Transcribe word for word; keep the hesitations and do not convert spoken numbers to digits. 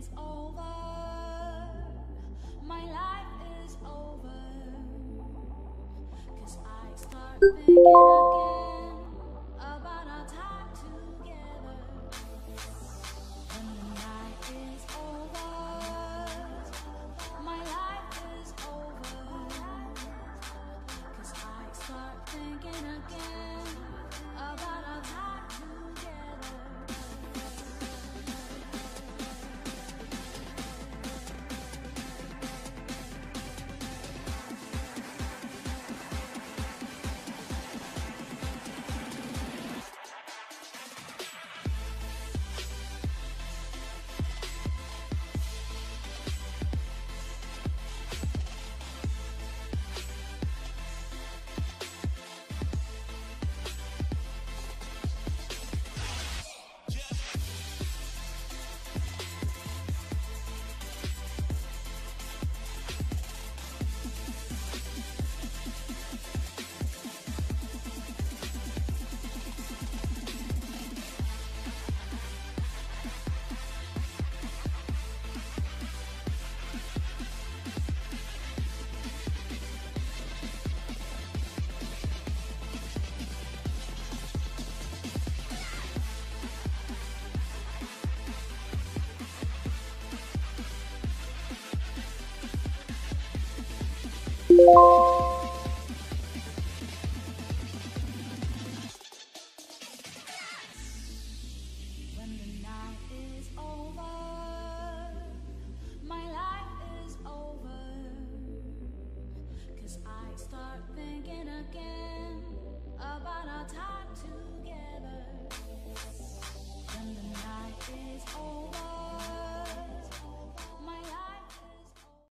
is over. My life is over. 'Cause I start thinking again about our time together. When the night is over, my life is over. 'Cause I start thinking again.